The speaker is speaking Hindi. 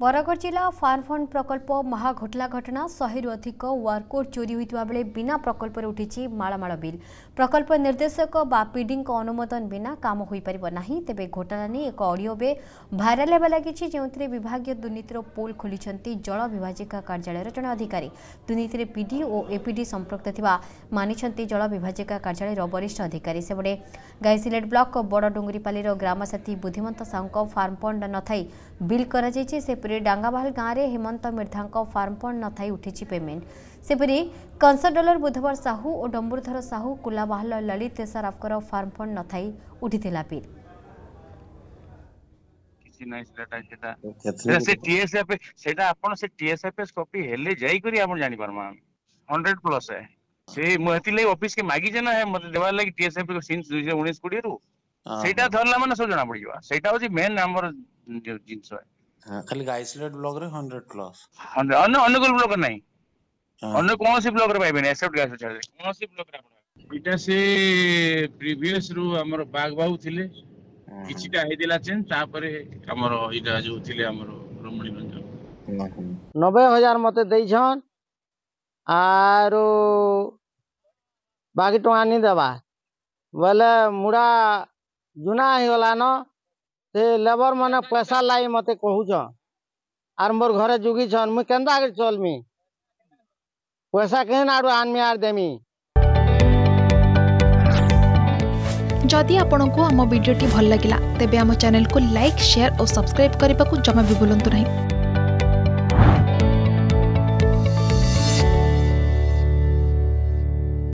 बरगढ़ जिला फार्म फंड प्रकल्प महाघोटला घटना 100 अधिक वारकोड चोरी होता बेले बिना प्रकल्प उठी मालमाल बिल प्रकल्प निर्देशक बा पीडी अनुमोदन बिना काम हो पार तेज घोटाला नहीं एक ऑडियो बे भाइराल होगा लगी जो विभाग दुर्नीतिर पोल खोली जल विभाजिका कार्यालय जड़े अधिकारी दुर्नीति पीडी और एपीडी संपृक्त थिबा मानी जल विभाजिका कार्यालय वरिष्ठ अधिकारी सेबड़े गाईसिलेट ब्लॉक बड़ डुंगरीपाली ग्राम साथी बुद्धिमंत साहू फार्म फंड न थी बिल कर सेपरी डांगाबाल गाँव में हेमंत मिर्धा फार्म फंड न थी उठी पेमेंट सेपरी कंसडलर बुधवार साहू और डंबुरधर साहू कुलाबाहल ललित सराफकर फार्म फंड न थी उठी बिल कॉपी हेले जाई करी आपण जानि परमा 100+ है से मोहती ले ऑफिस के मागी जना है मते देवार लागि टीएसएफ को सिंस 2019 20 रु सेटा धरला माने सब जना पड़िबा सेटा होची मेन नंबर जिंस है हां खाली गाइसलेट ब्लॉक रे 100+ अनुकूल ब्लॉक नहीं अन्य कौन सी ब्लॉक रे पाइबे एक्सेप्ट गैस चार्ज कौन सी ब्लॉक रे आपण इटा से प्रीवियस रु हमर बाग बाहु थिले किछिटा हेदिला चेन तापरे हमर इटा जो थिले हमर रमणी मंज 90,000 मते दैछन आरो बाकी टोआ नहीं देवा बोले मुड़ा जुना ही गला न से लेबर माने पैसा लाई मते कहूछ आर मोर घरे जुगी छन मु केंदा के चलमी पैसा केन आडू आनमी आर देमी। जदि आपंक आम भिडी भल लगा तेब आम चैनल को लाइक शेयर और सब्सक्राइब करने को जमा भी भूलु नहीं।